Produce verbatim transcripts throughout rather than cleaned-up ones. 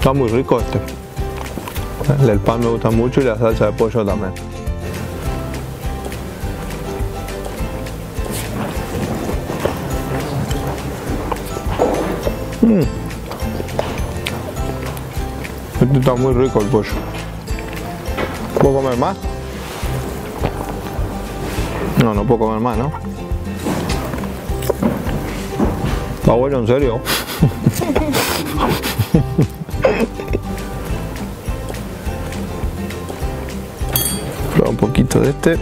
Está muy rico este. El del pan me gusta mucho y la salsa de pollo también. Mm. Este está muy rico el pollo. ¿Puedo comer más? No, no puedo comer más, ¿no? Está bueno, en serio. Prueba un poquito de este.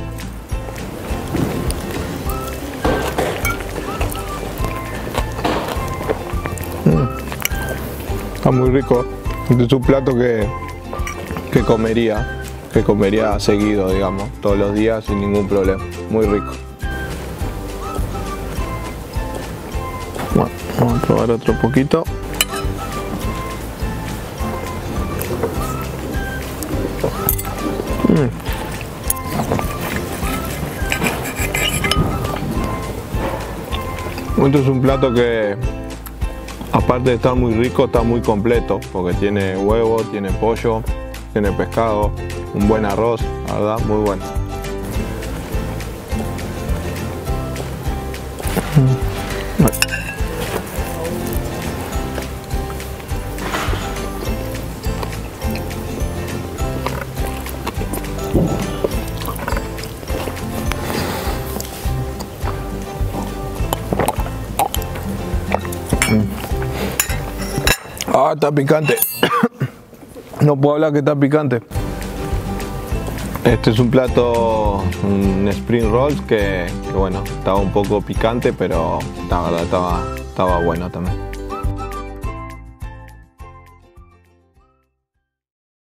Mm. Está muy rico. Este es un plato que, que comería, que comería seguido, digamos, todos los días sin ningún problema. Muy rico. Bueno, vamos a probar otro poquito. Mm. Este es un plato que, aparte de estar muy rico, está muy completo, porque tiene huevo, tiene pollo, tiene pescado, un buen arroz, la verdad, muy bueno. Ah, está picante. No puedo hablar que está picante. Este es un plato, un spring rolls que, que bueno, estaba un poco picante, pero la verdad estaba, estaba bueno también.